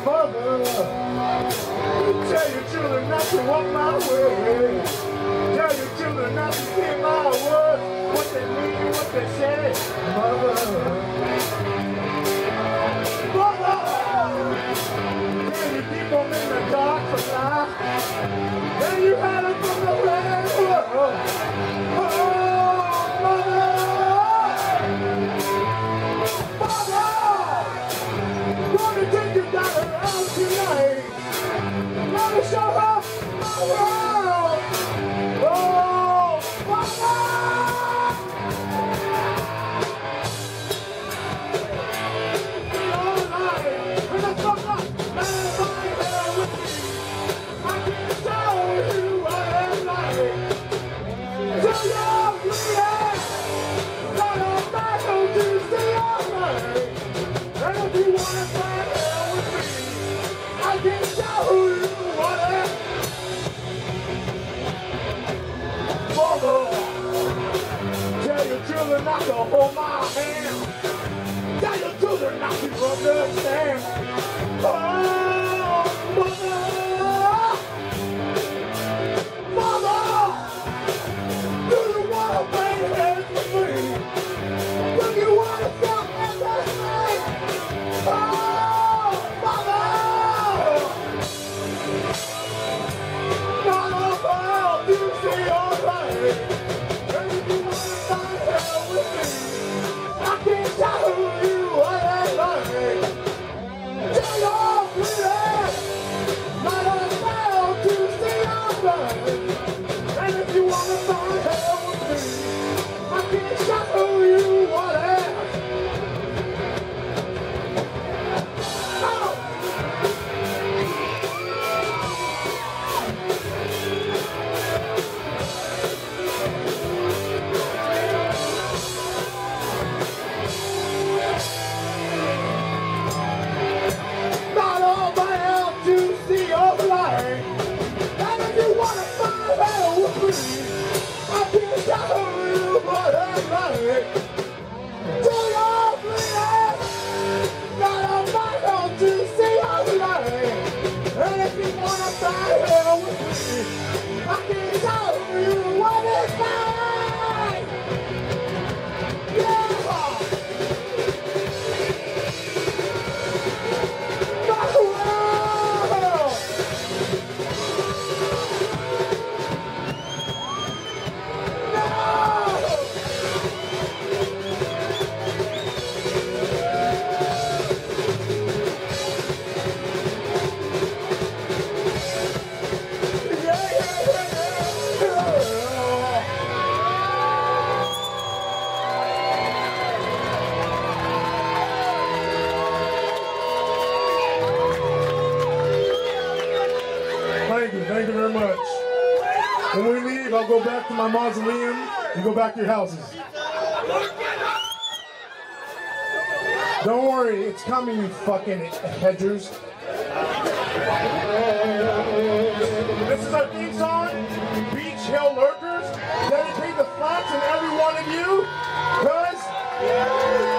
Mother, tell your children not to walk my way. Tell your children not to hear my words, what they mean, what they say. Mother, can you keep them in the dark for life? Can you hide them from the rain? Gonna take you down around tonight. Gonna show her my world. Oh, Mama! All night, when I fuck up, man, my hair with me. I can't tell you what I'm like. So you're bleeding. Got a battle to stay all night. And if you wanna find hell with me, I can tell who you want it. Mother, tell your children not to hold my hand. Tell your children not to understand. Oh, Mother, do you wanna play heads with me? Do you wanna stop at that night? Oh, Mother! Mother, do you see all right? And if you want to find hell with me, I can't tell you what I like. Tell your pleading, Mother, do you see all right? And if you want to find hell with me, I can't tell you what I like. Thank you very much. When we leave, I'll go back to my mausoleum and go back to your houses. Don't worry, it's coming, you fucking hedgers. This is our theme song, Beach Hill Lurkers. Dedicate the flats and every one of you, because